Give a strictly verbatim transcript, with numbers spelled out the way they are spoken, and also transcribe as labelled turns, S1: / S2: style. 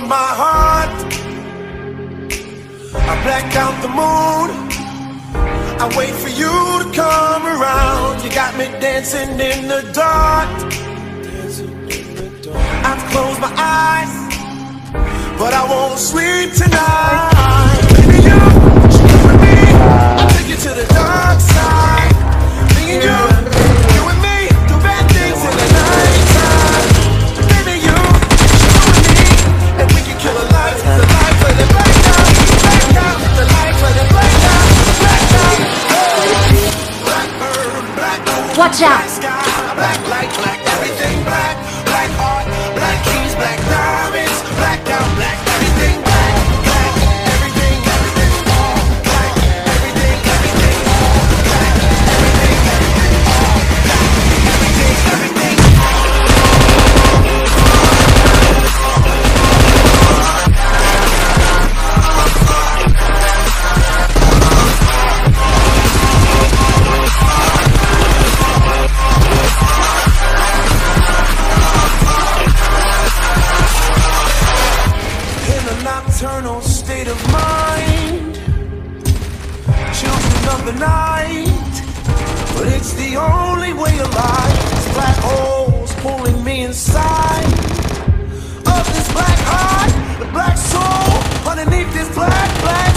S1: my heart. I black out the moon. I wait for you to come around. You got me dancing in the dark. I've closed my eyes, but I won't sleep tonight. Baby, you should come with me. I'll take you to the dark side. Me and you, you and me, do bad things in the night time. Baby, you should come with me, and we can kill a light, the light for the black out, black out, the light for the black out, black out. Blackbird, black moon,
S2: Watch out.
S1: black sky, black light, black everything, black, black heart, black keys, black diamonds, black out, black everything, black, black everything, everything, all black, everything, everything, all black, everything, everything, all black, everything, everything. In a nocturnal state of mind, children of the night, but it's the only way of life. These black holes pulling me inside of this black heart, the black soul underneath this black, black